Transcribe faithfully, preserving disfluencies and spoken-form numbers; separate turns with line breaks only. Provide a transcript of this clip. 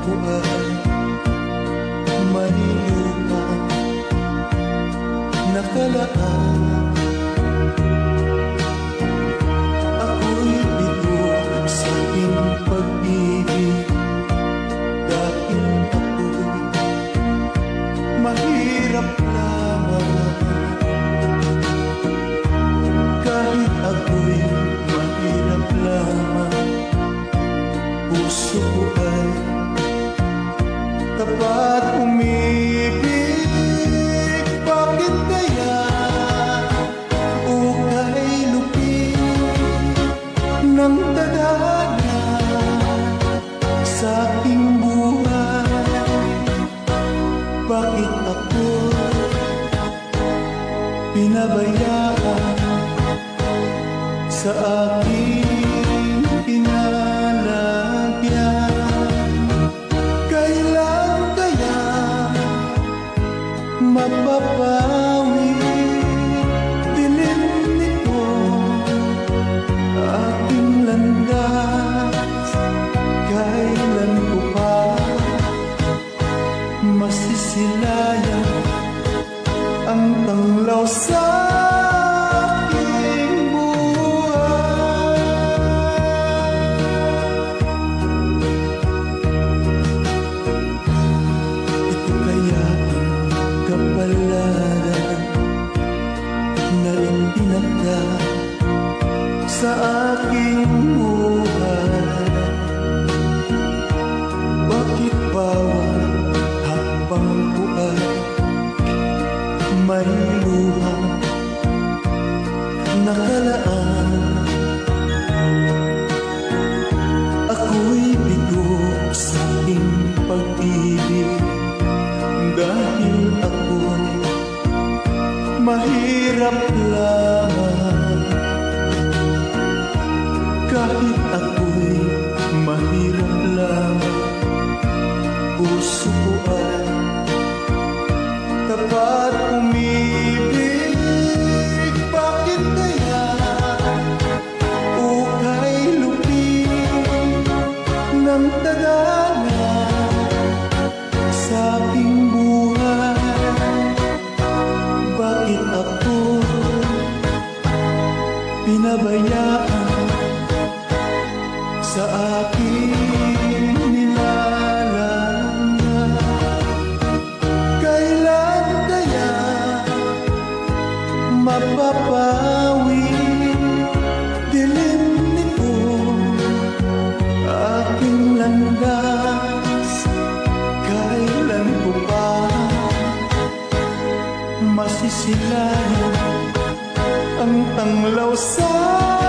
ko ay may lumang nakalaan. Ako'y bigo sa aking pag-ibig dahil ako'y mahirap lamang. Kahit ako'y mahirap lamang, puso ko ay tapat umibig. Bakit kaya ukay lupig ng tadhana sa aking buhay? Bakit ako pinabayaan sa aking pinalagyan? Kailan kaya mapapawi dilim nito aking landas? Kailan ko pa masisilayan ang tanglaw sa aking buhay? Ito kaya ang kapalaran na itinakda sa aking buhay? Bakit bawat hakbang ko ay may luhang nakalaan? Ako'y bigo sa aking pag-ibig dahil ako'y mahirap lamang. Kahit ako'y mahirap lamang, puso ko ay tapat umibig. Bakit kaya ukay lupig ng tadhana sa aking buhay? Bakit ako pinabayaan sa aking nilalang? Kailan kaya mapapawi dilim nito aking landas? Kailan ko pa masisilayan ang tanglaw sa